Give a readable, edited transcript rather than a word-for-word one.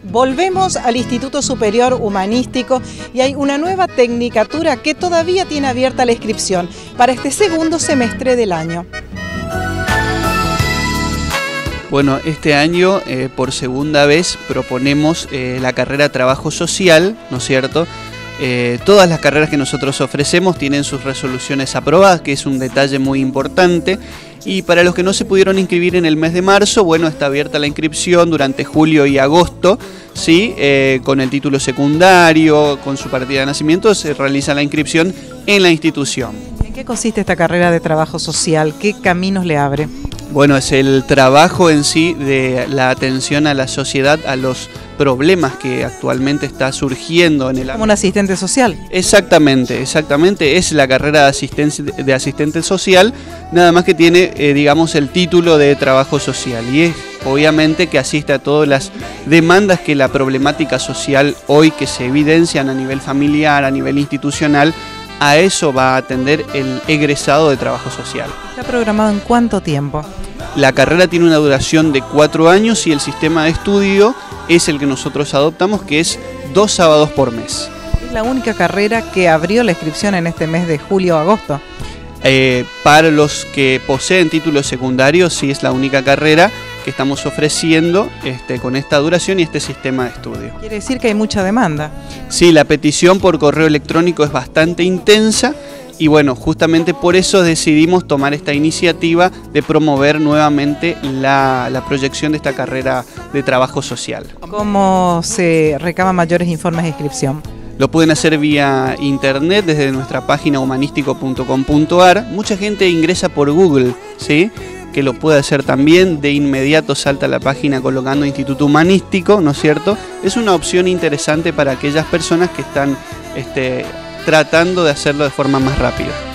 Volvemos al Instituto Superior Humanístico y hay una nueva tecnicatura que todavía tiene abierta la inscripción para este segundo semestre del año. Bueno, este año por segunda vez proponemos la carrera Trabajo Social, ¿no es cierto? Todas las carreras que nosotros ofrecemos tienen sus resoluciones aprobadas, que es un detalle muy importante. Y para los que no se pudieron inscribir en el mes de marzo, bueno, está abierta la inscripción durante julio y agosto, ¿sí? Con el título secundario, con su partida de nacimiento, se realiza la inscripción en la institución. ¿En qué consiste esta carrera de trabajo social? ¿Qué caminos le abre? Bueno, es el trabajo en sí de la atención a la sociedad, a los problemas que actualmente está surgiendo en el ámbito. ¿Como un asistente social? Exactamente, es la carrera de asistente social, nada más que tiene, digamos, el título de trabajo social, y es obviamente que asiste a todas las demandas que la problemática social hoy que se evidencian a nivel familiar, a nivel institucional. A eso va a atender el egresado de trabajo social. ¿Está programado en cuánto tiempo? La carrera tiene una duración de 4 años y el sistema de estudio es el que nosotros adoptamos, que es 2 sábados por mes. ¿Es la única carrera que abrió la inscripción en este mes de julio o agosto? Para los que poseen títulos secundarios, sí es la única carrera que estamos ofreciendo con esta duración y este sistema de estudio. ¿Quiere decir que hay mucha demanda? Sí, la petición por correo electrónico es bastante intensa y bueno, justamente por eso decidimos tomar esta iniciativa de promover nuevamente la proyección de esta carrera de trabajo social. ¿Cómo se recaban mayores informes de inscripción? Lo pueden hacer vía internet desde nuestra página humanístico.com.ar. Mucha gente ingresa por Google, ¿sí? Que lo puede hacer también, de inmediato salta a la página colocando Instituto Humanístico, ¿no es cierto? Es una opción interesante para aquellas personas que están tratando de hacerlo de forma más rápida.